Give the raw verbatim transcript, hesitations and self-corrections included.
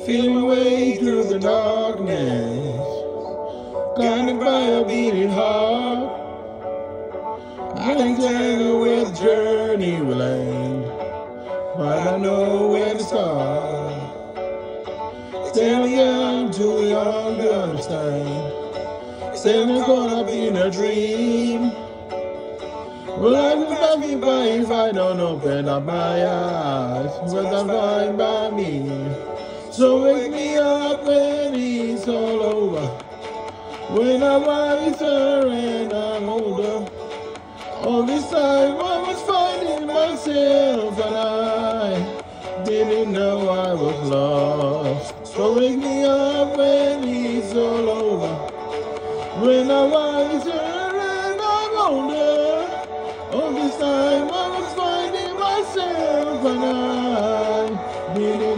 Feel my way through the darkness, guided by a beating heart. I can tell you where the journey will end, but I know where to start. Tell me I'm too young to understand. Still I'm caught up in a dream. Well, I will not be by if I don't open up my eyes, but I'm fine by me. So wake me up when it's all over, when I'm wiser and I'm older. All this time I was finding myself and I didn't know I was lost. So wake me up when it's all over, when I'm wiser and I'm older. All this time I was finding myself and I didn't